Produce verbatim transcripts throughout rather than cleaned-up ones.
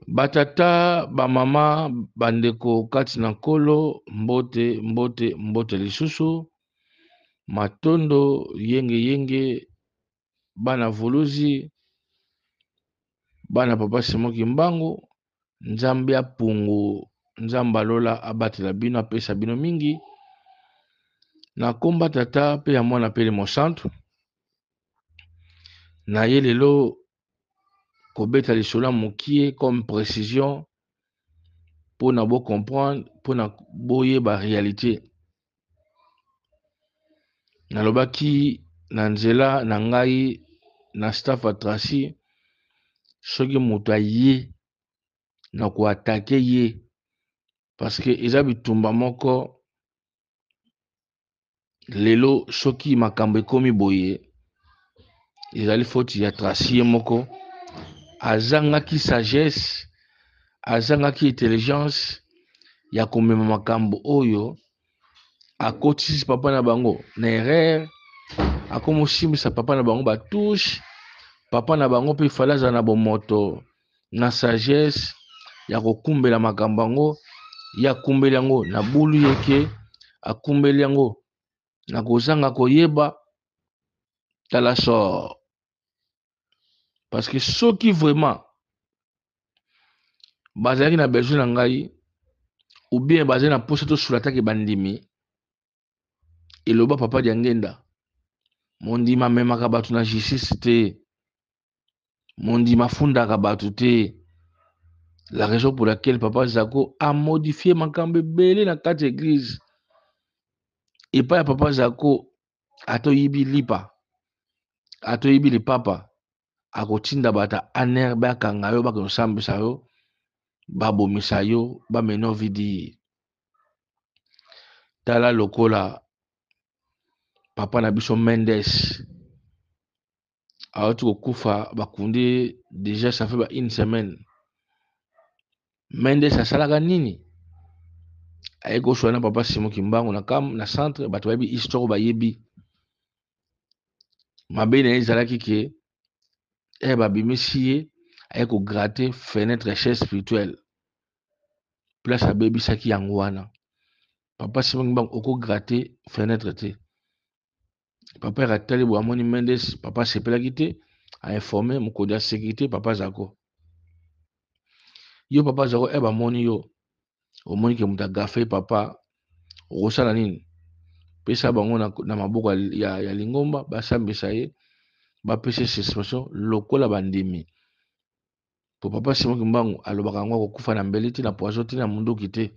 Batata, bamama, bandeko kati na nkolo, mbote, mbote, mbote lisusu, matondo, yenge yenge, bana vuluzi, bana papa Simon Kimbangu, nzambe apungu, nzamba lola abatela bino apesa bino mingi, na komba tata pe ya mwana pele mosantu, na ye lelo kobeta lisolo mokie comme précision, pour na bo comprendre, pour na boye ba réalité. Nalobaki na nzela na ngai na staff atrasi soki moto aye na ko attaquer ye parce que eza bitumba moko lelo soki makambo ekomi boye ezali faute ya trasi ye moko azangaki sagesse azangaki intelligence ya komema makambo oyo akotisi papa na bango na erreur akomosimbisa papa na bango batouche papa na bango pe fala za na bomoto na sagesse ya kokumbela makambo yango ya kumbeli yango na bulu yeke akumbeli yango na kozanga koyeba tala sort parce que soki vraiment bazalaki na besoin na ngai ou bien bazali na posa to sula take bandimi eloba papa dia ngenda mondima memaka bato na justice te mondima fundaka bato te. La raison pour laquelle papa Zako a modifié makambo ebele na kati église et pas papa Zako ato yibi lipa ato yibi li papa akotinda bata aner bakanga yo bakosambisa yo babomisa yo bameno vidi tala lokola papa na biso Mendes awatu kokufa bakunde déjà ça fait ba une semaine. Mendes asalaka nini ayeko shwana papa Simon Kimbangu na kam na centre bato bayebi histoire bayebi mabe na ezalaki ke e babimisi ye ayeko gratter fenêtre chaise spirituelle place abebisaki yango wana papa Simon Kimbangu oko gratter fenêtre te papa eratali bo amoni Mendes papa sepelaki te a informé mokodi ya sécurité papa Zako yo papa Zako e bamoni yo omoni ke moto agafe papa okosala nini pesa bango na, na maboko ya, ya lingomba basambisa ye bapesa suspension lokola bandimi po papa Simon Kimbangu alobaka yango akokufa na mbeli te na poison te na munduki te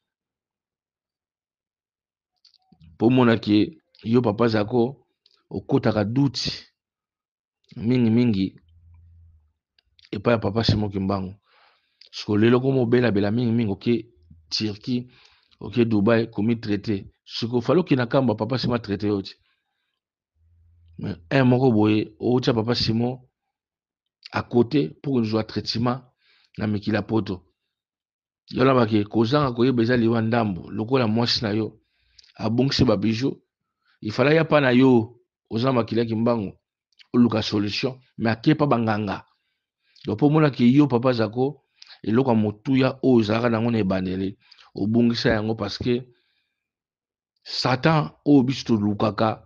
po monaki yo papa Zako okotaka duti mingi mingi epa ya papa Simon Kimbangu siko lelo komo bela bela mingi mingi oke Turquie oke Dubai komi traité siko falo ki na kamba papa Simon traité yoti mais un moko boye outia papa Simon à côté pour nous traitement na mikila poto yona bake kozanga koyeba eza liwa ndambo lokola mwasi na yo abongisi ba bijou il fallait ya pa na yo oza makila Kimbangu oluka solution mais akepa banganga donc po mona ke yo papa Zako eloko motuya o zaka nango na ebandeli obungisa yango parce que Satan o biso to lukaka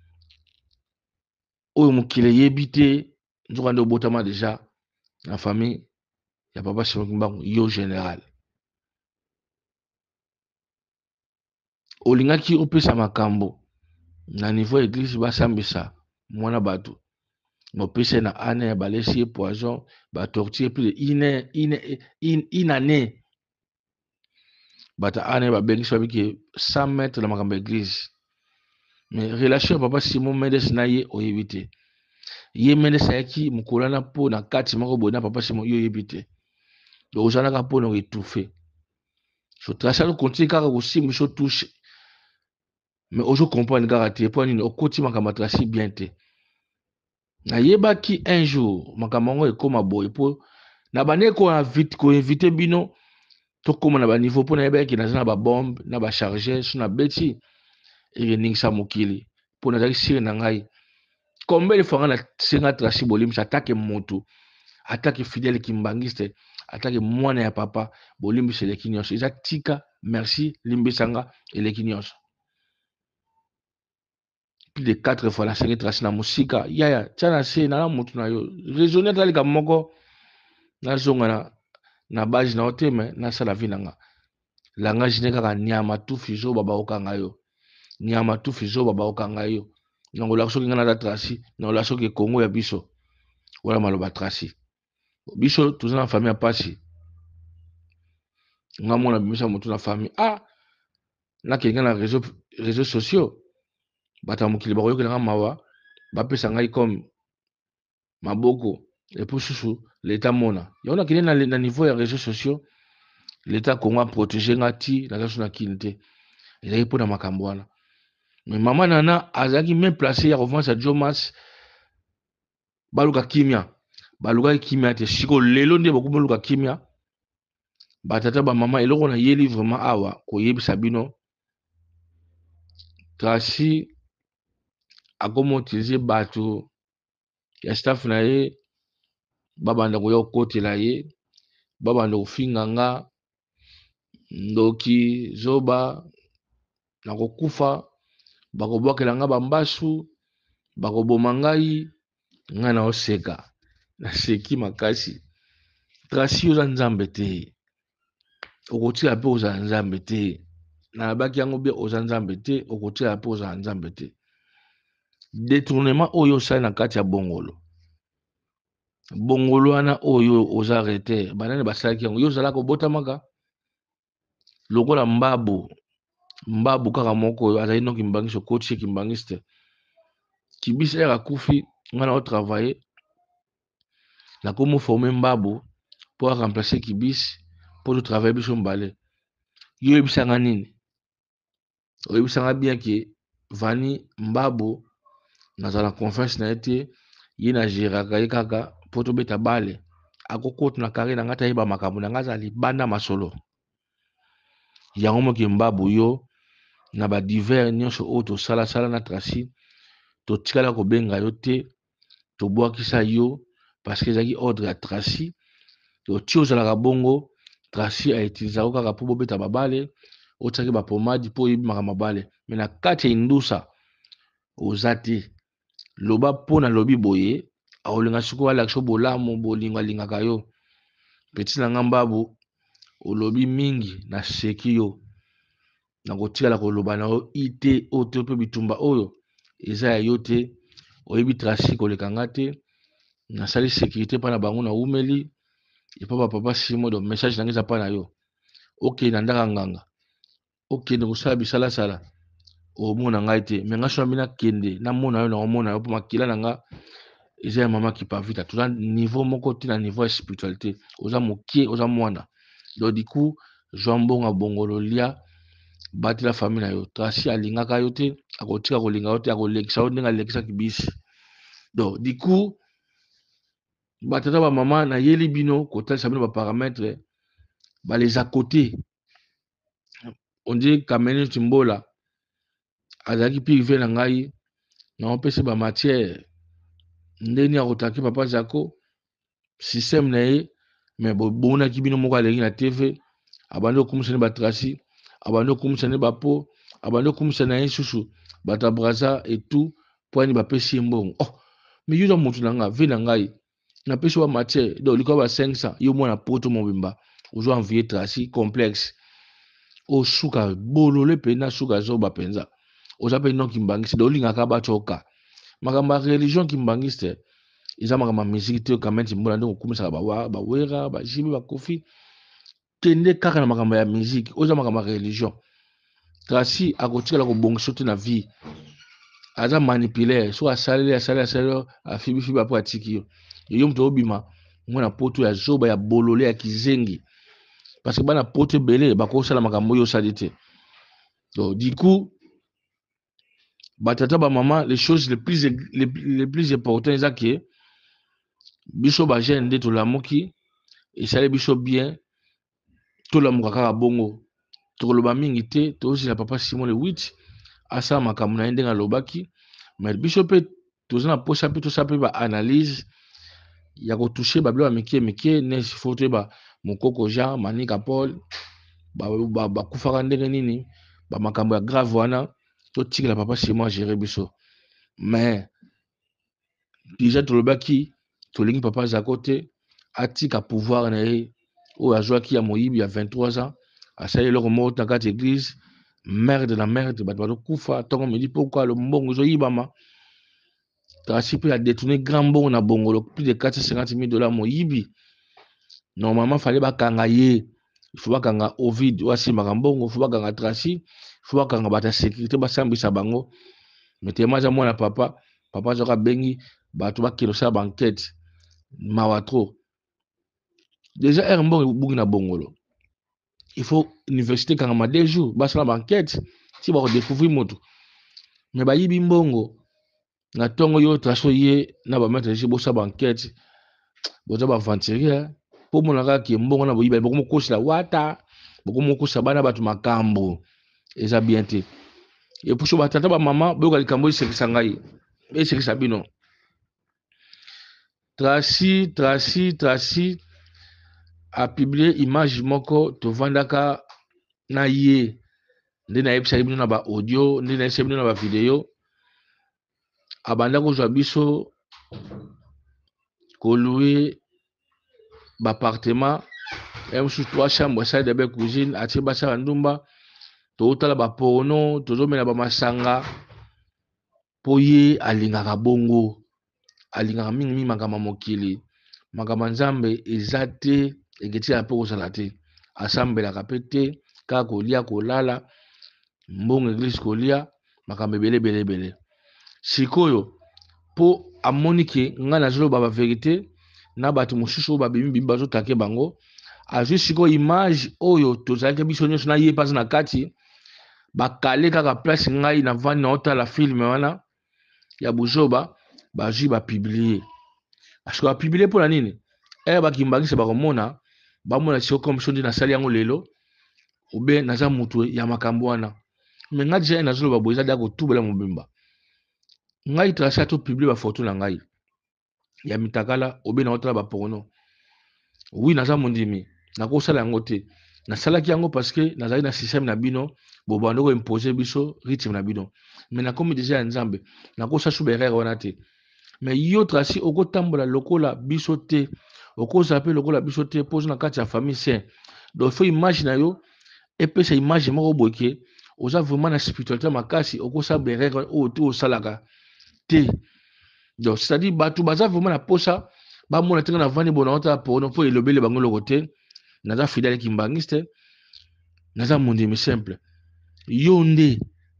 o mokile yebi te nzoka nde obotama déjà na famille ya papa Simon Kimbangu yo général olingaki opesa makambo na niveau église basambisa mwana bato mopesa na ane ya balesi poison ba torture plus de une une une une année bata ane ba bengisa biki cent mètres na makambo église mais relation papa Simon Mendes na ye oyebite ye Mendes ayaki mukolana po na kati moko boye na papa Simon yo yebite donc ozalaka po na étouffer so trasa ko continue kaka kosimba so touche mais ozo comprendre kaka te po nini okoti makambo trasi bien te nayebaki un jour makambo yango ekoma boye po na bane ko invite ko inviter bino to koma na ba niveau po nayebaki naza na ba bombe na ba chargeur so na beti ekeningisa mokili po nazali sire na ngai combien de fois na senga trasi bolimisa atake moto atake fidèle kimbangiste atake mwana ya papa bolimbisa eleki nyonso eza tika merci limbisanga eleki nyonso plus de quatre fois la sengi Tracy na musika yaya tia na se na mutu na yo raisonner talika moko nazonga na na base na oteme na sala vinanga langa jine kaka nyama tu fizo baba okanga yo nyama tu fizo baba okanga yo nangola soki ngana da Tracy nangola soki Kongo ya biso wala maloba Tracy biso tuzana na famille ya pasi ngamona bimisa mutu na famille ah na kelanga na réseaux réseaux sociaux bata mokili bakoyokelanga mawa bapesa ngai comme maboko epuis susu l'état mona yaona kile na, na niveau ya réseaux sociaux l'état Congo a protégé nga ti na kaso na kinte ezali mpona makambo wana mais mama nana azalaki même placé ya kovansa Jomas baluka kimia baluka kimia te siko lelo nde bako baluka kimia batata ba mama eloko na yeli vraiment awa koyebisa bino Tracy akomo utiliser bato ya staff na ye babanda koya kokotela ye babanda kofinga nga ndoki zoba na kokufa bakobwakela nga bambasu bakoboma ngai nga na oseka naseki makasi Tracy oza nzambe te okotia pe oza nzambe te na baki yango be oza nzambe te okotia pe oza nzambe te détournement oyo osali na kati ya bongolo bongolo wana oyo oza arrêté banani basalaki yango yo ozalaka obotamaka lokola mbabu mbabu kaka moko oyo azali noki mbangisi okoti kimbangisi te kibisi ere akufi nga na otravaille nakomi oforme mbabu mpo aremplace kibisi mpo totravaille biso mbale yo oyebisanga nini oyebisanga bien ke vani mbabu nazala confiance na ye te ye na géraka ye kaka mpo tobeta bale akokota na kare na ngai tayeba makambo na ngai aza libanda masolo yango moki mbabu yo na badivers nyonso oyo tosalasala na Tracy totikala kobenga yo te tobwakisa yo parce que ezalaki ordre ya Tracy toti ozalaka bongo Tracy autilisaka kaka mpo bobeta babale otiaki bapomadi mpo oyebi makambo mabale me na kati ya indusa oza te loba mpo na lobi boye aolinga sikoyo alakisa bolamu bolingo alingaka yo peti na nga mbabu olobi mingi na seki yo na kotikala koloba na yo ite oyo te mpe bitumba oyo eza ya yo te oyebi Tracy koleka nga te nasali sécurité mpa na bango na umeli epa bapapa simo do message nange eza mpa na yo okende na ndaka nganga okende kosala bisalasala omona ngai te me nga so ambi nakende namona yo na omona yo mpo makila na nga eza ya mama kipavita toza niveau moko te na niveau ya spiritualité oza mokie oza mwana do diku zwa mbongo bongolo lia batela famille na yo Tracy alingaka yo te akotika kolinga yo te akolekisa yo ndenge alekisaki bisi do diku batata bamama na yeli bino kotalisa bino baparametre baleza kote ondire Kamene Timbola azalaki privé na ngai na opesi bamatière ndeni akotaki papa Zako système na ye me bobonaki bino moko alengi na T V abandi okumisa ne ba Tracy abandi okumisa ne bapo abandi okumisa na ye susu bata braza et tout poani bapesi mbongo oh me yuza mutu na nga ve na ngai na pesi wa matière do likwa ba cinq cents yo mwana poto mobimba ozo envoyer Tracy complexe o suka bolole pe na suka zoba penza oza pe non kimbangisi do lingaka bachoka makamba religion kimbangisi te eza makamba musique te Kamene Timbola ndo kokumisa ba ba wera ba jibi ba kofi kende kaka na makamba ya musique oza makamba religion Tracy akotikala kobongisa te na vie aza manipulaire so asaleli asaleli asaleli afibifibi apo atiki yo yo moto obima mwana poto ya zoba ya bolole ya kizengi parce que bana poto ebele bakosala makambo oyo osali te donc du coup batata bamama les choses les plus les, les plus important eza ke biso bagene nde tolamuki esali biso bien tolamuka kaka bongo tokoloba mingi te tozosila papa Simon le huit asala makambo na ye ndenge alobaki mais biso mpe toza na posa mpe tosala mpe baanalyse ya ko toucher ba bilo mike mike ne faut ba mokoko Jean Manika Paul ba ba, ba kufaka ndenge nini ba makambo ya grave wana to tikela papa Simon gérer biso mais déjà tolobaki tolingi papa za côté atika pouvoir na ye o azwaki ya moyibi ya vingt-trois ans asali eloko moko na kati église merde na merde bato bazokufa ntongo medi pourquoi le mbongo ezoyibama Tracy mpe a détourné grand mbongo na bongolo plus de quatre cent cinquante mille dollars moyibi normalement fallait bakanga ye il faut bakanga Ovid o asimbaka mbongo il faut bakanga Tracy il faut bakanga bata sécurité basambisa bango mais tema za mwana papa papa azoka bengi bato bakelo sa banquête mawa trop déjà er mbongo buki na bongolo il faut université kanga ma deux jours basala banquête si bako découvrir moto mais bayibi mbongo na tongo yo traso ye na ba maître je bosa banquête boza ba aventurier po mona kaka mbongo na boyiba boko mokosila wata boko mokosila bana bato makambo eza bien te et pour so batata ba mama boyoka likambo esekisa ngai esekisa bino Tracy Tracy Tracy a publié image moko tovandaka na ye nde na yebisa bino na ba audio nde na yebisa bino na ba video abanda kozwa biso kolouer ba appartement M sous trois chambres salle de bain cuisine atie basala ndumba totala ba porno tozomela ba masanga po ye alingaka bongo alingaka mingi mingi makambo mokili makambo nzambe eza te eketi ya mpo kozala te asambelaka mpe te kaka kolia kolala mbongo église kolia makambo ebele ebele ebele sikoyo po amoni ke ngai nazoloba ba vérité na bato mosusu oyo babimi bimi bazotake bango azwi sikoyo image oyo tozalaki biso nyonso na ye mpasi na kati bakale kaka place ngai navandi na otala filme wana ya buzoba bazwi bapiblie parceke bapiblie mpo na nini ere bakimbangisa bakomona bamona siko comme so nde nasali yango lelo obe naza motu ya makambo wana me ngai deja nazoloba boye eza deya kotubela mobimba ngai Tracy atopiblie bafoto na ngai ya mitakala obe na otala baporno wi naza mondimi nakosala yango te nasalaki yango parceke nazali na système na bino bobanda koimpose biso rythme na bino me nakomi deja ya nzambe nakosala su baerreur wana te me yo Tracy okotambola lokola biso te okozala mpe lokola biso te mpoza na kati ya famille sain donc fo image na yo epesa image moko boyeke oza vraiment na spiritualité makasi okosala baerreur oyo te osalaka te donc c'est-à-dire bato baza vraiment na posa bamona te nga na vandi bona otala porno mpo elobele bango loko te naza fidèle kimbangiste naza mondimi simple yo nde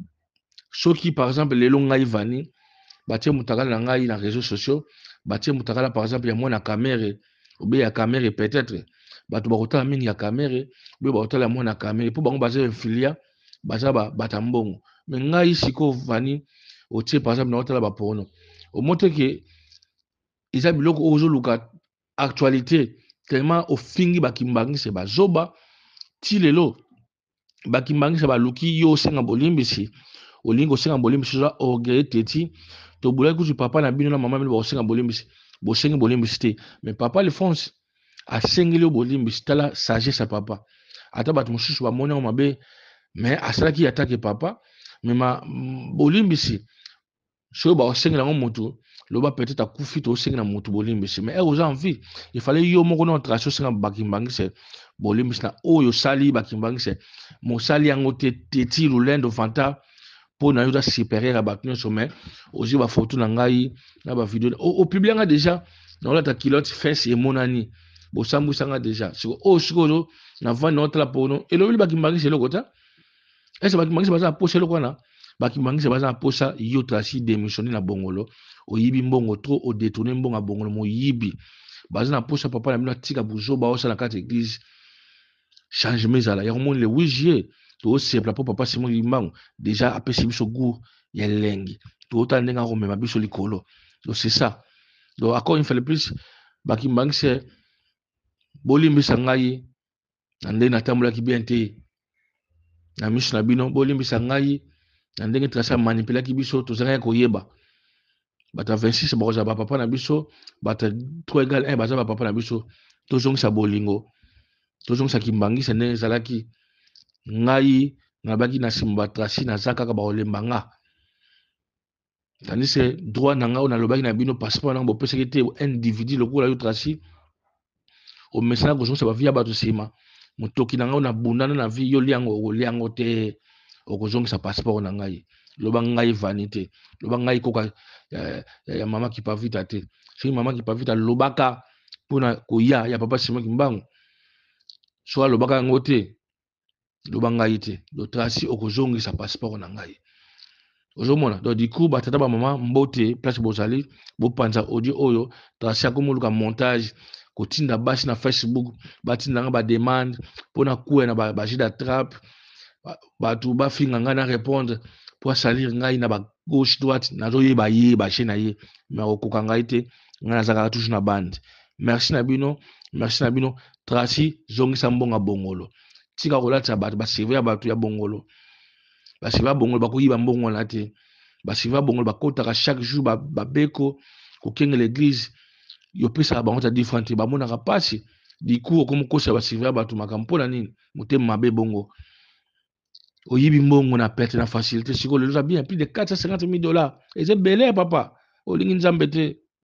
soki par exemple lelo ngai vani batie mutakala na ngai na réseaux sociaux batie mutakala par exemple ya mwana kamere obe ya kamere peut-être bato bakotala mingi ya kamere obe bakotala mwana kamere mpo bango baza infilia baza bata mbongo me ngai siko vani otie par exemple na otala baporno omote ke eza biloko oyo ozoluka actualité tellement ofingi bakimbangise bazoba ti lelo bakimbangise baluki yo osenga bolimbisi olingi kosenga bolimbisi oza orgueil teti tobulaki kutu papa na bino na mama bino bakosenga bolimbisi bosengi bolimbisi te mais papa Alphonse asengeli yo bolimbisi tala sagesse ya papa ata bato mosusu bamoni yango mabe mais asalaki atake papa mais ma bolimbisi soyo bakosengela yango motu loba peut-être akufi tosengi na motu bolimbisi mais ere oza envie il fallait yo moko na trace osenga bakimbangise bolimbisi na oyo osali bakimbangise mosali yango te teti lulendo fanta mpo na yo oza supérieur ya bato nyonso mais ozwi bafoto na ngai na bavideo opiblia nga deja na olata kilote fese emonani bosambwisa nga deja siko oyo sikoyo na vandi na otala pono elobeli bakimbangise eloko ta ese bakimbangise baza na posa eloko wana bakimbangise baza na posa yo Tracy démissionné na bongolo oyibi mbongo trop odétourné mbongo ya bongolo moyibi baza na posa papa na bino atika buzoba osala na kati église changement ezala yango moni le huit juillet tosepla mpo papa Simon Limbangu déjà apesi biso goût ya elengi totala ndenge akomema biso likolo donc c'est ça donc encore une fois de plus bakimbangise bolimbisa ngai na ndenge natambolaki bien te na miso na bino bolimbisa ngai na ndenge Tracy amanipulaki biso tozalaki koyeba bata vingt-six bakoza ba papa na biso, bata trois égale un baza ba papa na biso. Tozongisa bolingo, tozongisa kimbangisa ndenge ezalaki. Ngai nabaki na simba Tracy naza kaka baolemba nga. Tandis que droit na nga o nalobaki na bino passeport na bopesaki te individu lokola yo Tracy. O mesana kozongisa ba vie ya bato sima. Motoki na nga na bundana na vie yo liango o liango te. O kozongisa passeport na ngai. Loba ngai vanité. Loba ngai koka ya, ya, ya mama Kipavita te. Si mama Kipavita lobaka pona koya ya papa Simon Kimbangu. So lobaka ngo te. Loba ngai te. Do Tracy o kozongisa passeport na ngai. Ozomona donc du coup batata ba mama mbote place bozali bo panza audio oyo Tracy akomuluka montage kotinda basi na Facebook batinda nga ba demande pona kuya na ba jida trap batu ba finga nga na répondre pour salir ngai na ba gauche droite nazo yeba ye ba chaîne na ye mais okoka ngai te nga nazaka toujours na bande. Merci na bino, merci na bino. Tracy zongisa mbonga bongolo tika kolata batu ba servir batu ya bongolo. Basi va bongolo bakoyiba mbongo na te. Basi va bongolo bakotaka chaque jour ba babeko kokenge l'église yo pesa bango ta différente ba mona kapasi di coup comme kosa basi va batu makampo na nini motema mabe bongo. Oyibi mbongo na perte na facilité siko le bien plus de quatre cent cinquante mille dollars et c'est belé papa olingi nzambe te.